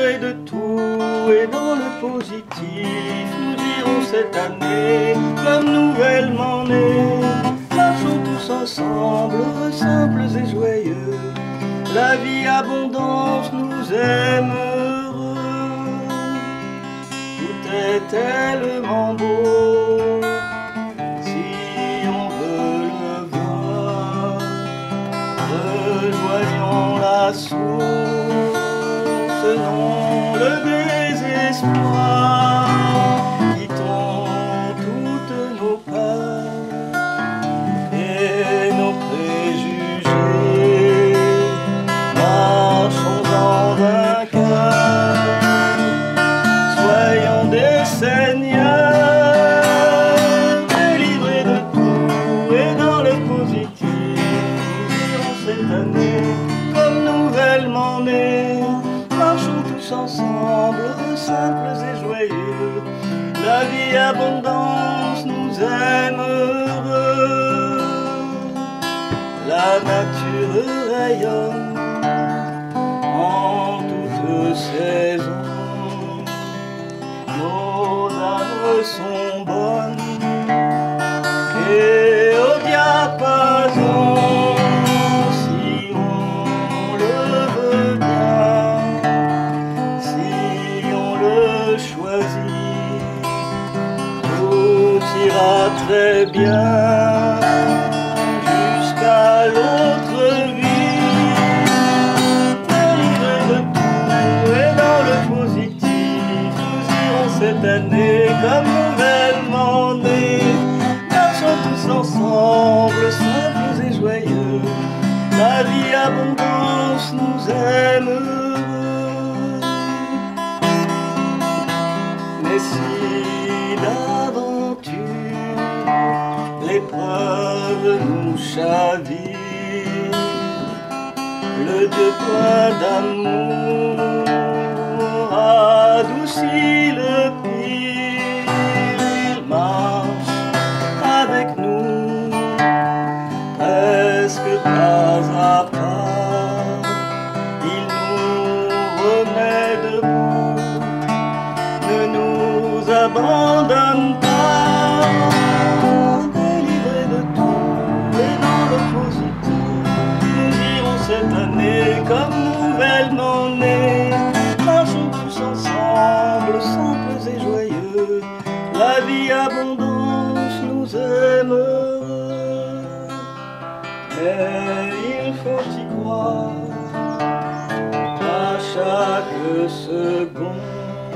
délivrés de tout et dans le positif, nous irons cette année comme nouvellement nés. Marchons tous ensemble, simples et joyeux, la vie abondance nous aime heureux. Tout est tellement beau, si on veut le voir, rejoignons la source, non le désespoir. Quittons toutes nos peurs et nos préjugés, marchons en vainqueurs, soyons des seigneurs, délivrés de tout et dans le positif, nous irons cette année comme nouvellement nés. Marchons tous ensemble, simples et joyeux, la vie abondance nous aime heureux. La nature rayonne en toutes saisons, nos âmes sont bonnes et au diapason, si on le veut bien, si on le choisit, tout ira très bien jusqu'à l'autre vie. Délivrés de tout et dans le positif, nous irons cette année comme nouvellement nés. Marchons tous ensemble, simples et joyeux, la vie abondance nous aime heureux. Mais si d'aventure l'épreuve nous chavire, le devoir d'amour adoucit le pire. Il marche avec nous, presque pas à pas, il nous remet debout, ne nous abandonne pas. Délivrés de tout et dans le positif, nous irons cette année comme nouvellement nés. Marchons tous ensemble, simples et joyeux, la vie abondance nous aime heureux. Mais il faut y croire à chaque seconde,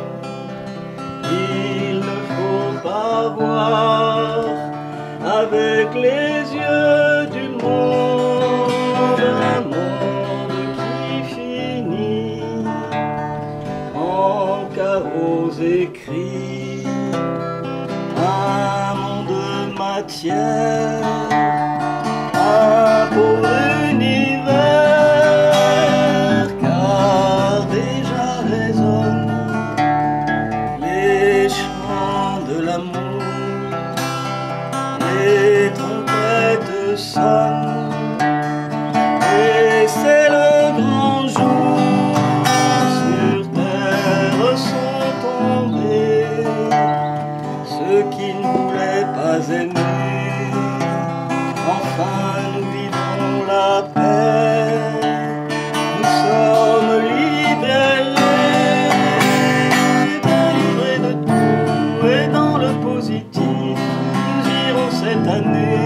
il ne faut pas voir avec les yeux du monde, un monde qui finit en chaos écrit, un monde matière, un pauvre univers, car déjà résonnent les chants de l'amour, les trompettes sonnent, et c'est le grand jour. Sur terre sont tombés ceux qui ne voulaient pas aimer. Enfin nous vivons la paix, nous sommes libérés, délivrés de tout et dans le positif, nous irons cette année